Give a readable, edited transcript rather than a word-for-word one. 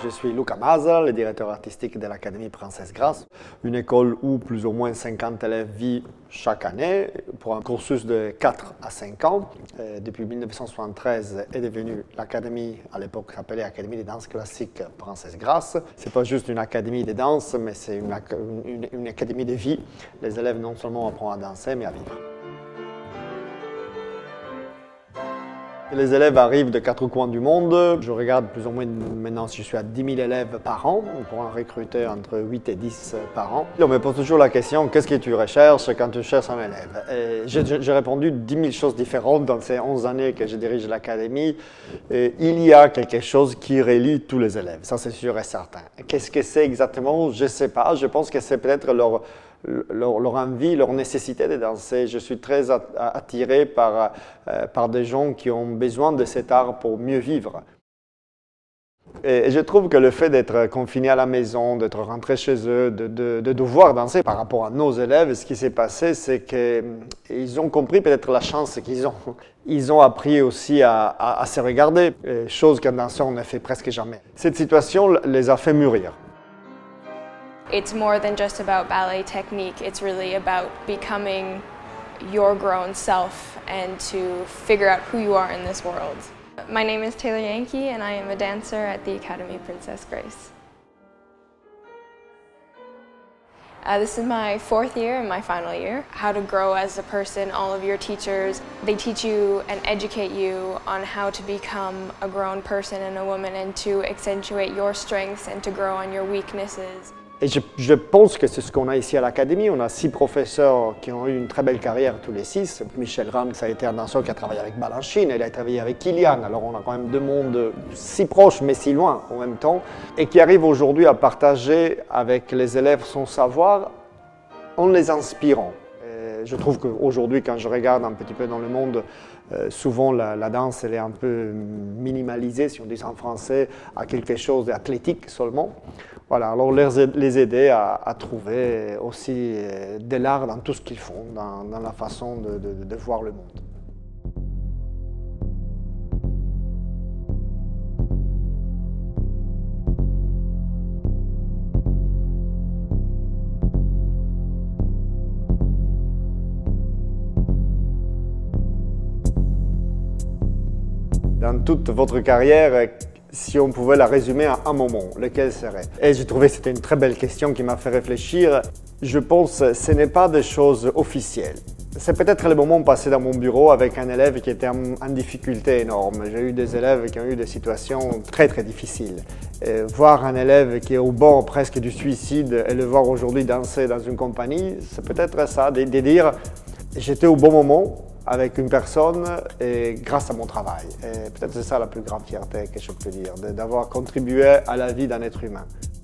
Je suis Luca Masa, le directeur artistique de l'Académie Princesse Grace, une école où plus ou moins 50 élèves vivent chaque année pour un cursus de 4 à 5 ans. Depuis 1973 est devenue l'Académie, à l'époque s'appelait Académie de danse classique Princesse Grace. Ce n'est pas juste une académie de danse, mais c'est une académie de vie. Les élèves non seulement apprennent à danser, mais à vivre. Les élèves arrivent de 4 coins du monde. Je regarde plus ou moins, maintenant je suis à 10 000 élèves par an. On pourra en recruter entre 8 et 10 par an. On me pose toujours la question, qu'est-ce que tu recherches quand tu cherches un élève? J'ai répondu 10 000 choses différentes dans ces 11 années que je dirige l'académie. Il y a quelque chose qui relie tous les élèves, ça c'est sûr et certain. Qu'est-ce que c'est exactement? Je ne sais pas. Je pense que c'est peut-être leur envie, leur nécessité de danser. Je suis très attiré par des gens qui ont besoin de cet art pour mieux vivre. Et je trouve que le fait d'être confiné à la maison, d'être rentré chez eux, de devoir danser par rapport à nos élèves, ce qui s'est passé, c'est qu'ils ont compris peut-être la chance qu'ils ont. Ils ont appris aussi à se regarder, chose qu'un danseur ne fait presque jamais. Cette situation les a fait mûrir. It's more than just about ballet technique, it's really about becoming your grown self and to figure out who you are in this world. My name is Taylor Yankee and I am a dancer at the Academy Princess Grace. This is my 4th year and my final year. How to grow as a person, all of your teachers, they teach you and educate you on how to become a grown person and a woman and to accentuate your strengths and to grow on your weaknesses. Et je pense que c'est ce qu'on a ici à l'Académie. On a 6 professeurs qui ont eu une très belle carrière, tous les 6. Michel Rams a été un danseur qui a travaillé avec Balanchine, il a travaillé avec Kilian. Alors on a quand même 2 mondes si proches mais si loin en même temps. Et qui arrivent aujourd'hui à partager avec les élèves son savoir en les inspirant. Et je trouve qu'aujourd'hui, quand je regarde un petit peu dans le monde, souvent la danse elle est un peu minimalisée, si on dit ça en français, à quelque chose d'athlétique seulement. Voilà, alors les aider à trouver aussi de l'art dans tout ce qu'ils font, dans la façon de voir le monde. Dans toute votre carrière, si on pouvait la résumer à un moment, lequel serait? Et j'ai trouvé que c'était une très belle question qui m'a fait réfléchir. Je pense que ce n'est pas des choses officielles. C'est peut-être le moment passé dans mon bureau avec un élève qui était en difficulté énorme. J'ai eu des élèves qui ont eu des situations très difficiles. Et voir un élève qui est au bord presque du suicide et le voir aujourd'hui danser dans une compagnie, c'est peut-être ça, de dire j'étais au bon moment avec une personne et grâce à mon travail. Et peut-être c'est ça la plus grande fierté que je peux dire, d'avoir contribué à la vie d'un être humain.